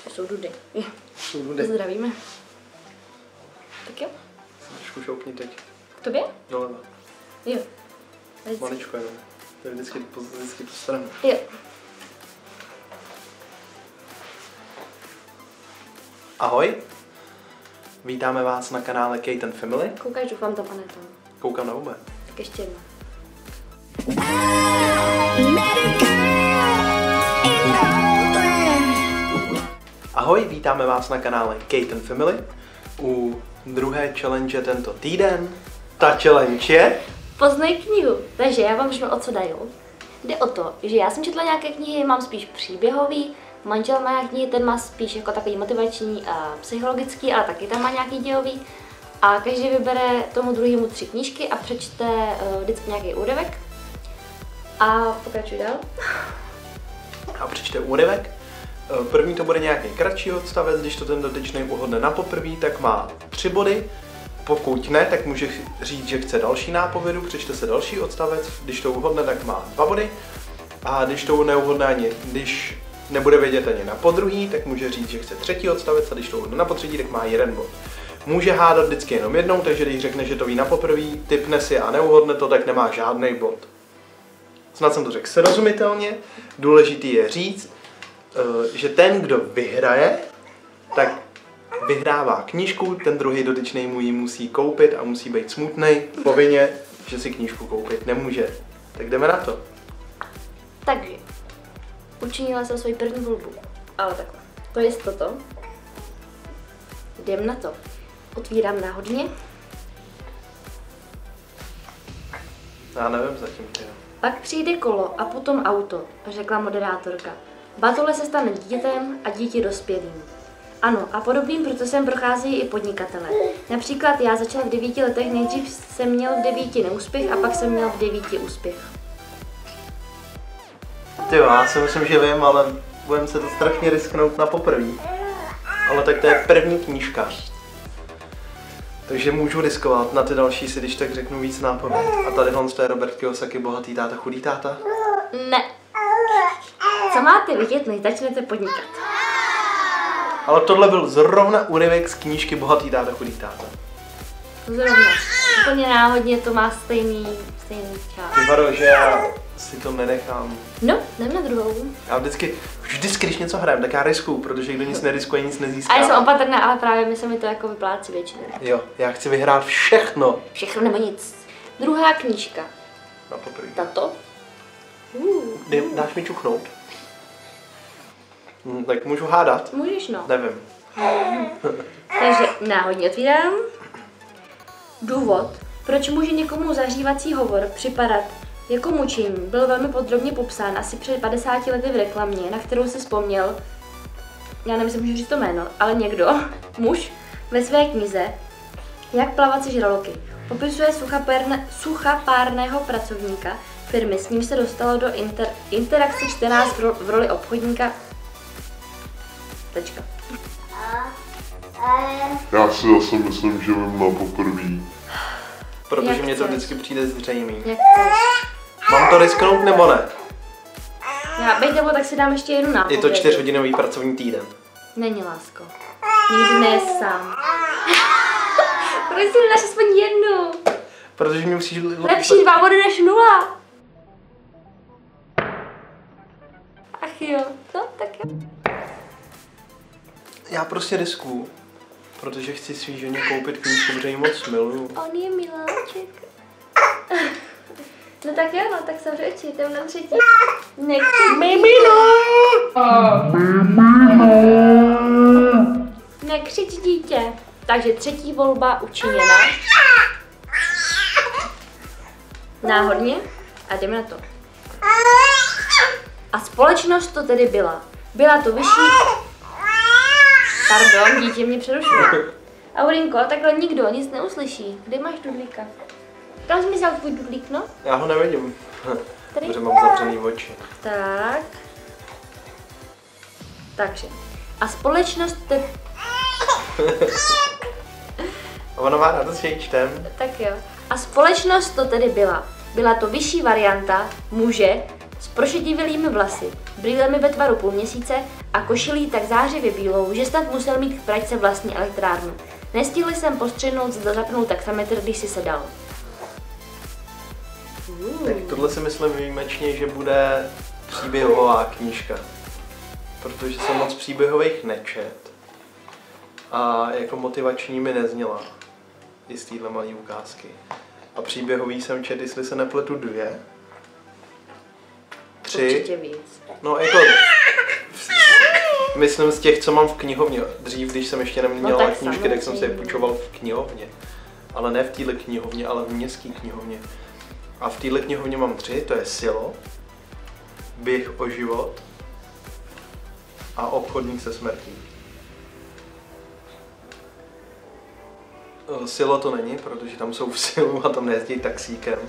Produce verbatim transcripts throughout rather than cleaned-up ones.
To jsou dudy. Jsou dudy. Zdravíme. Tak jo. Trošku šoupni teď. K tobě? Doleva. Jo. Maličko jenom. To je vždycky, vždycky tu stranu. Jo. Ahoj. Vítáme vás na kanále Kate and Family. Koukáš, doufám tam a ne tam. Koukám na oba. Tak ještě jedno. Ahoj, vítáme vás na kanále Kate and Family. U druhé challenge tento týden. Ta challenge je... Poznej knihu. Takže já vám řeknu, o co dají. Jde o to, že já jsem četla nějaké knihy, mám spíš příběhový, manžel má nějaké knihy, ten má spíš jako takový motivační a psychologický, ale taky tam má nějaký dějový. A každý vybere tomu druhému tři knížky a přečte uh, vždycky nějaký úryvek. A pokračuj dál. A přečte úryvek. První to bude nějaký kratší odstavec, když to ten dotyčný uhodne na poprvé, tak má tři body. Pokud ne, tak může říct, že chce další nápovědu, přečte se další odstavec, když to uhodne, tak má dva body. A když to neuhodne ani, když nebude vědět ani na podruhý, tak může říct, že chce třetí odstavec a když to uhodne na potřetí, tak má jeden bod. Může hádat vždycky jenom jednou, takže když řekne, že to ví na poprvé, tipne si a neuhodne to, tak nemá žádný bod. Snad jsem to řekl srozumitelně, důležitý je říct, že ten, kdo vyhraje, tak vyhrává knížku, ten druhý dotyčný mu ji musí koupit a musí být smutnej povinně, že si knížku koupit nemůže. Tak jdeme na to. Takže, učinila jsem svoji první volbu, ale takhle. To je toto. Jdem na to. Otvírám náhodně. Já nevím zatím, ty. Pak přijde kolo a potom auto, řekla moderátorka. Batole se stane dítětem a dítě dospělým. Ano, a podobným procesem procházejí i podnikatelé. Například já začala v devíti letech, nejdřív jsem měl v devíti neúspěch a pak jsem měl v devíti úspěch. Tyjo, já si myslím, že vím, ale budeme se to strašně risknout na poprví. Ale tak to je první knížka. Takže můžu riskovat, na ty další si když tak řeknu víc nápověd. A tady to je Robert Kiyosaki, Bohatý táta, chudý táta? Ne. Co máte vidět, než začnete podnikat? Ale tohle byl zrovna úryvek z knížky Bohatý táta, chudý táta. Zrovna. Úplně náhodně to má stejný, stejný čas. Vypadá, že já si to nenechám. No, jdem na druhou. Já vždycky, vždycky, když něco hrajem, tak já riskuju, protože kdo nic neriskuje, nic nezíská. A já jsem opatrná, ale právě mi se mi to jako vyplácí většinou. Jo, já chci vyhrát všechno. Všechno nebo nic. Druhá knížka. Na poprvé. Tato. Uh, Dej, dáš mi čuchnout? Hm, tak můžu hádat? Můžeš, no. Nevím. Takže náhodně otvírám. Důvod, proč může někomu zahřívací hovor připadat jako mučení, byl velmi podrobně popsán asi před padesáti lety v reklamě, na kterou si vzpomněl, já nevím, jestli můžu říct to jméno, ale někdo, muž, ve své knize Jak plavat si žraloky. Popisuje suchapárne, suchapárného pracovníka firmy, s ním se dostalo do inter, interakce čtenář v, ro, v roli obchodníka. Tečka. Já si zase myslím, že vím na poprví. Protože Jak mě to chceš? vždycky přijde zřejmý. Jak chceš? Mám to risknout nebo ne? Já bejt nebo tak si dám ještě jednu nápovědu. Je to čtyřhodinový pracovní týden. Není, lásko. Nikdy nejsi sám. Proč si nedáš aspoň jednu? Protože mi musíš... Lepší dva body než nula. Ach jo, no tak jo. Já prostě riskuju. Protože chci svý ženě koupit knížku, protože ji moc miluju. On je miláček. No tak jo, no tak zavři oči, jdem na třetí. Nekřič. Mimino! Nekřič, dítě. Takže třetí volba učiněna. Náhodně. A jdeme na to. A společnost to tedy byla. Byla to vyšší... Pardon, dítě mě přerušuje. Aurinko, takhle nikdo nic neuslyší. Kde máš dudlíka? Kam jsi mi vzal tvůj dudlík, no? Já ho nevidím. Tady? Protože mám zavřený oči. Tak. Takže. A společnost te... Ona má radost, že ji čtem. Tak jo. A společnost to tedy byla. Byla to vyšší varianta muže, s prošedivělými vlasy, brýlemi ve tvaru půlměsíce a košilí tak zářivě bílou, že snad musel mít k pračce vlastní elektrárnu. Nestihl jsem postřehnout, zda zapnout taxametr, když si sedal. Uh. Tak tohle si myslím výjimečně, že bude příběhová knížka. Protože jsem moc příběhových nečet. A jako motivační mi nezněla. I z téhle malé ukázky. A příběhový jsem čet, jestli se nepletu, dvě. Tři. Určitě víc. No jako... Myslím z těch, co mám v knihovně. Dřív, když jsem ještě neměla no, tak knížky, samozřejmě. tak jsem si je půjčoval v knihovně. Ale ne v téhle knihovně, ale v městské knihovně. A v téhle knihovně mám tři, to je Silo, Běh o život a Obchodník se smrtí. Silo to není, protože tam jsou v silu a tam nejezdí taxíkem.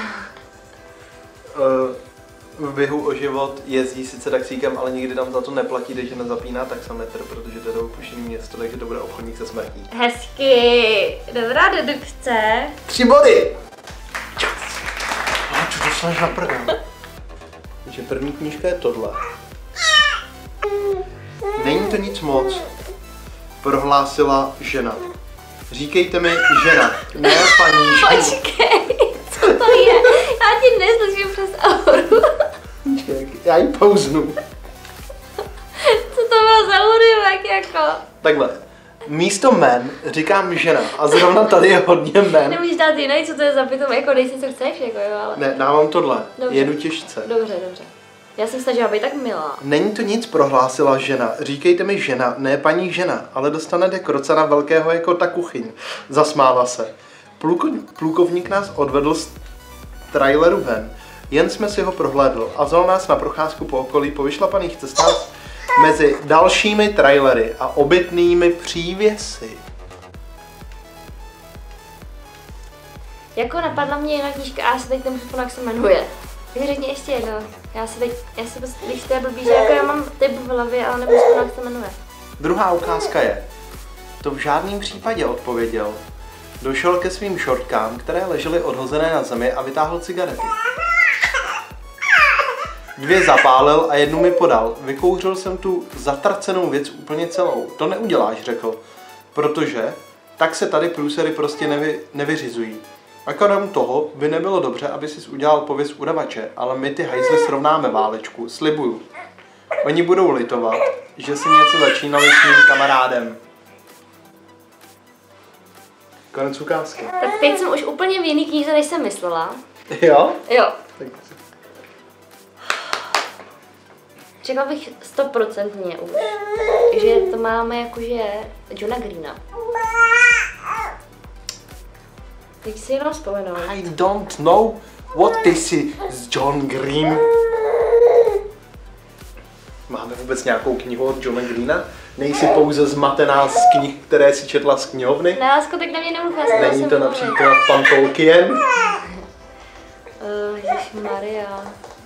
V Běhu o život jezdí sice taxíkem, ale nikdy tam za to neplatí, když nezapíná taxametr, protože to je do opuštěný město, takže to bude Obchodník se smrtí. Hezky, dobrá dedukce. Tři body! A co dostaneš na prdel? Takže první knížka je tohle. Není to nic moc, prohlásila žena. Říkejte mi žena, ne paní žena. Počkej, co to je? Já ti neslyším přes auru. Já ji pouznu. Co to bylo za úryvek jako? Takhle. Místo men říkám žena a zrovna tady je hodně men. Nemůžeš dát jiný, co to je za pitom, jako dej si co chceš, jako jo, ale... Ne, dávám tohle. Dobře. Jedu těžce. Dobře, dobře. Já jsem snažila být tak milá. Není to nic, prohlásila žena. Říkejte mi žena, ne paní žena, ale dostanete krocana velkého jako ta kuchyň. Zasmála se. Pluko, plukovník nás odvedl z traileru ven. Jen jsme si ho prohlédl a vzal nás na procházku po okolí po vyšlapaných cestách mezi dalšími trailery a obytnými přívěsy. Jako napadla mě jedna knížka a já se teď nemůžu vzpomenout, jak se jmenuje. Tak řekni ještě jedno. Já si teď, já si prostě, když to je blbý, že jako já mám typ v hlavě, ale nemůžu vzpomenout, jak se jmenuje. Druhá ukázka je. To v žádném případě, odpověděl. Došel ke svým šortkám, které ležely odhozené na zemi a vytáhl cigarety. Dvě zapálil a jednu mi podal. Vykouřil jsem tu zatracenou věc úplně celou. To neuděláš, řekl. Protože tak se tady průsery prostě nevy, nevyřizují. A krom toho by nebylo dobře, aby jsi udělal pověst udavače, ale my ty hajzly srovnáme válečku, slibuju. Oni budou litovat, že si něco začínali s mým kamarádem. Konec ukázky. Tak teď jsem už úplně v jiný knize, než jsem myslela. Jo? Jo. Tak. Řekla bych stoprocentně už, že to máme jakože Johna Greena. Teď si jenom vzpomenout. I don't know what this is John Green. Máme vůbec nějakou knihu od Johna Greena? Nejsi pouze zmatená z knih, které si četla z knihovny? Ne, lásko, tak na mě nemluv, já jsem Není to mluvit. například pan Tolkien? Uh, Ježišmarja.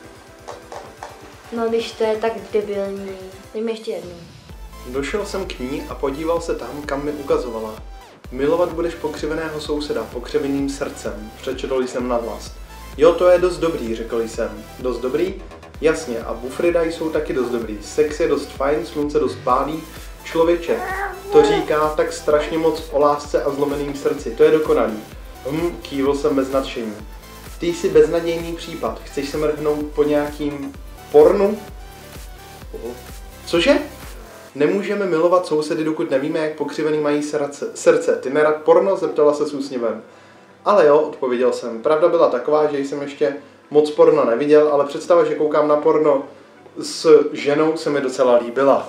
No, když to je tak debilní. Dej mi ještě jednu. Došel jsem k ní a podíval se tam, kam mi ukazovala. Milovat budeš pokřiveného souseda pokřiveným srdcem, přečetl jsem nahlas. Jo, to je dost dobrý, řekl jsem. Dost dobrý? Jasně, a Bufrida jsou taky dost dobrý. Sex je dost fajn, slunce dost pálí. Člověče, to říká tak strašně moc o lásce a zlomeným srdci. To je dokonalý. Hm, kývl jsem bez nadšení. Ty jsi beznadějný případ. Chceš se mrhnout po nějakým pornu? Cože? Nemůžeme milovat sousedy, dokud nevíme, jak pokřivený mají srdce. srdce. Ty nerad porno? Zeptala se s úsměvem. Ale jo, odpověděl jsem. Pravda byla taková, že jsem ještě moc porno neviděl, ale představa, že koukám na porno s ženou, se mi docela líbila.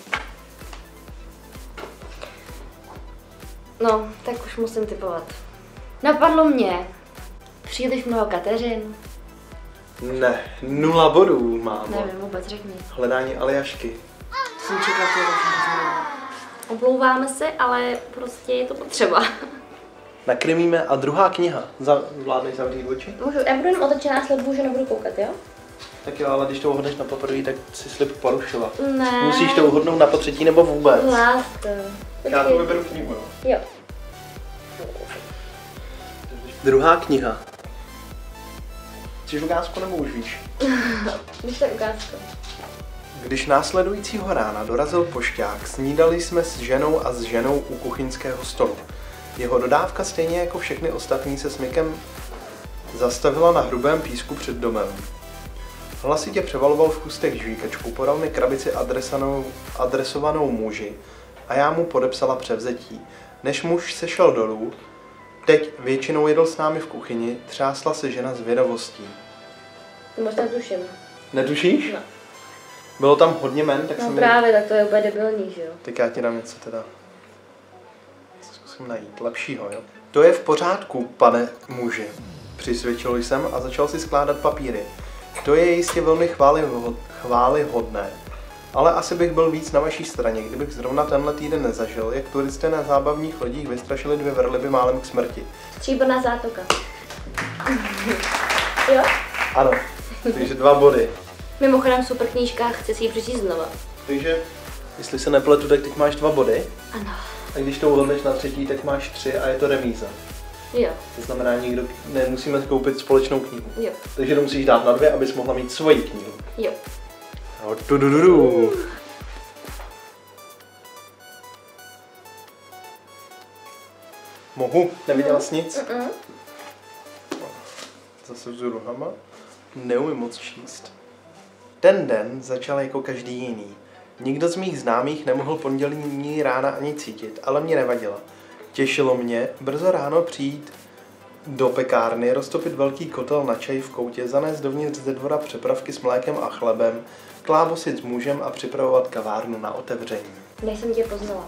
No, tak už musím typovat. Napadlo mě příliš mnoho Kateřin. Ne, nula bodů mám. Nevím, vůbec řekni. Hledání Aljašky. Jsem čekala, že to Omlouváme se, ale prostě je to potřeba. Nakrmíme a druhá kniha. Za, vládneš zavřít oči? Můžu, já budu jenom otočená, slibuju, že nebudu koukat, jo? Tak jo, ale když to uhodneš na poprvé, tak si slib porušila. Ne. Musíš to uhodnout na potřetí nebo vůbec. Lásko. Já to vyberu knihu, jo. Jo. Druhá kniha. Chceš ukázku nebo už víš? Víš tak ukázku. Když následujícího rána dorazil pošťák, snídali jsme s ženou a s ženou u kuchyňského stolu. Jeho dodávka stejně jako všechny ostatní se smykem zastavila na hrubém písku před domem. Hlasitě převaloval v kustech žvíkačku, podal mi krabici adresovanou muži a já mu podepsala převzetí. Než muž se šel dolů, teď většinou jedl s námi v kuchyni, třásla se žena zvědavostí. To možná tuším. Netušíš? No. Bylo tam hodně men, tak No jsem... právě, tak to je úplně debilní, že jo? Tak já ti dám něco teda. Zkusím najít lepšího, jo? To je v pořádku, pane muži. Přisvědčil jsem a začal si skládat papíry. To je jistě velmi chváliho- chválihodné. Ale asi bych byl víc na vaší straně, kdybych zrovna tenhle týden nezažil, jak turisté na zábavních lodích vystrašili dvě velryby málem k smrti. Stříbrná zátoka. Jo? Ano, takže dva body. Mimochodem super knížka, chci si ji přečíst znova. Takže, jestli se nepletu, tak teď máš dva body. Ano. A když to uhodneš na třetí, tak máš tři a je to remíza. Jo. To znamená, nikdo nemusíme koupit společnou knihu. Jo. Takže to musíš dát na dvě, abys mohla mít svoji knihu. Jo. No, du, du, du, du. Mohu? Neviděla jsi nic? Mm-mm. Zase vzu ruhama. Neumím moc číst. Ten den začal jako každý jiný. Nikdo z mých známých nemohl pondělní rána ani cítit, ale mě nevadila. Těšilo mě brzo ráno přijít do pekárny, roztopit velký kotel na čaj v koutě, zanést dovnitř ze dvora přepravky s mlékem a chlebem, klábosit s mužem a připravovat kavárnu na otevření. Než jsem tě poznala.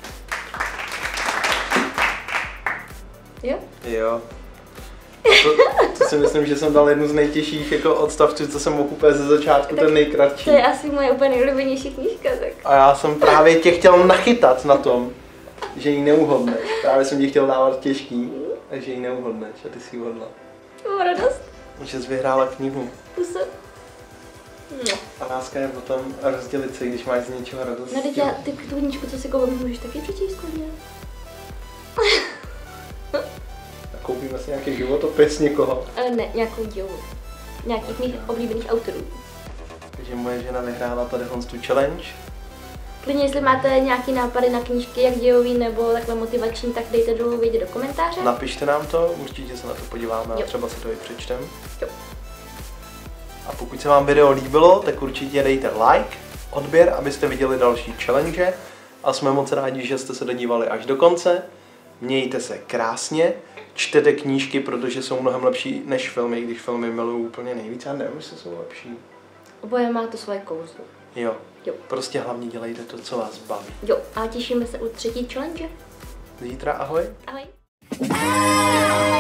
Jo? Jo. To, to si myslím, že jsem dal jednu z nejtěžších jako odstavců, co jsem mohl úplně ze začátku, Tak ten nejkratší. To je asi moje úplně nejoblíbenější knížka, tak. A já jsem právě tě chtěl nachytat na tom, že ji neuhodneš. Právě jsem ti chtěl dávat těžký, takže ji neuhodneš a ty si ji uhodla. Mám radost. Že jsi vyhrála knihu. Pusu. No. A láska je o tom rozdělit se, když máš z něčeho radost. No teď já, ty tu knížku, co si koupím, můžeš taky přečíst klidně. A koupíme si nějaký životopis někoho. Ale ne, nějakou dílu. Nějakých mých oblíbených autorů. Takže moje žena vyhrála tady tu challenge. Klidně, jestli máte nějaký nápady na knížky, jak dějový nebo takhle motivační, tak dejte dolů vědět do komentáře. Napište nám to, určitě se na to podíváme Jo. a třeba si to i přečtem. Jo. A pokud se vám video líbilo, tak určitě dejte like, odběr, abyste viděli další challenge. A jsme moc rádi, že jste se dodívali až do konce. Mějte se krásně, čtete knížky, protože jsou mnohem lepší než filmy, když filmy miluju úplně nejvíc. Já nevím, jestli jsou lepší. Oboje má to svoje kouzlo. Jo. Jo. Prostě hlavně dělejte to, co vás baví. Jo, a těšíme se u třetí challenge. Zítra ahoj. Ahoj.